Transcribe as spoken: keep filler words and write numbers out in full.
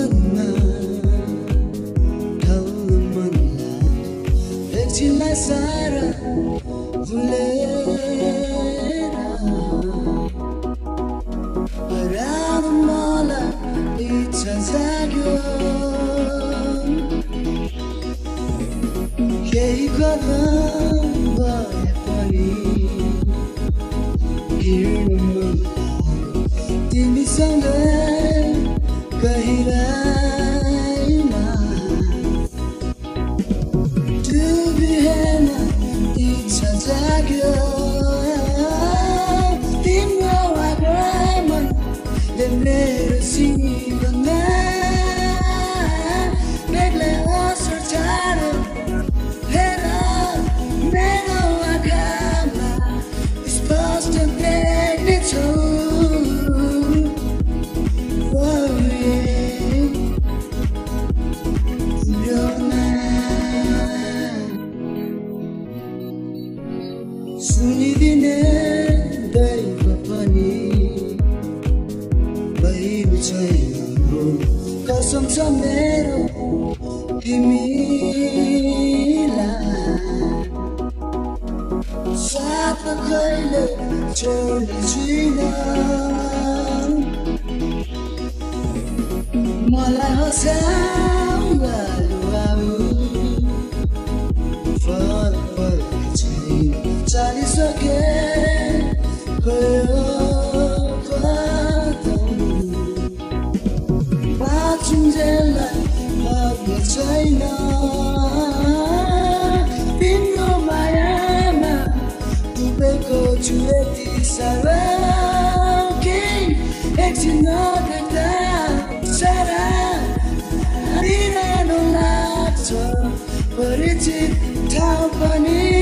जीवनमा ठाउँ मनलाई एकछिनलाई सारा भुलेर हराउन मलाई इच्छा जाग्यो केही कदम भए पनि हिँड्न मन तिमीसँगै गहिराइमा डुबिहेर्न इच्छा जाग्यो तिम्रो आगमनले मेरो जीवनमा बेग्लै असर छाड्यो हेर मेरो आँखामा स्पष्ट देख्नेछौ सुनिदिने दैव पनि बहिनी छैन कसम छ मेरो तिमीलाई साथ कहिले छोड्ने छैन मलाई हँसाउला फरक पर्ने छैन चालिसके गयो कदम बाँचुन्जेललाई लाग्ने छैन तिम्रो मायामा डुबेको छु यति साह्रो कि एकछिन नदेख्दा सारा बिरानो लाग्छ परिचित ठाउँ पनि